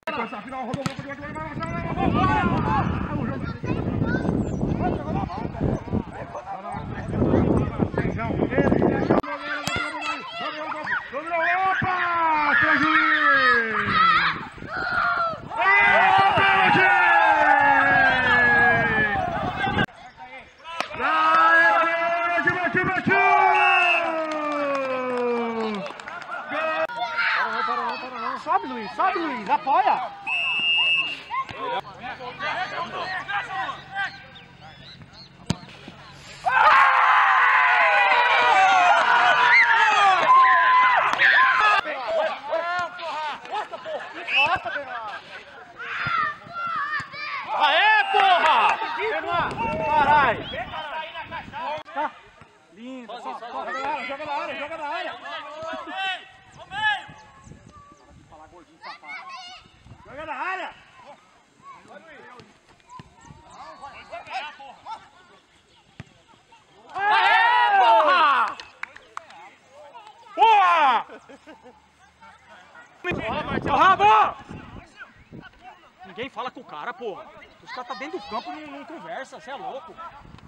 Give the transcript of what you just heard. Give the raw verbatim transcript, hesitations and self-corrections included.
Final, rodou, opa! Prejuízo! Sobe, Luiz, sobe, Luiz, apoia! Aê, porra! Caralho! Tá. Lindo! Joga na área, joga na área, joga na área! Joga na área! Aê, porra! Porra! Seu rabo! Ninguém fala com o cara, porra. Os caras tá dentro do campo e não, não conversa, você é louco.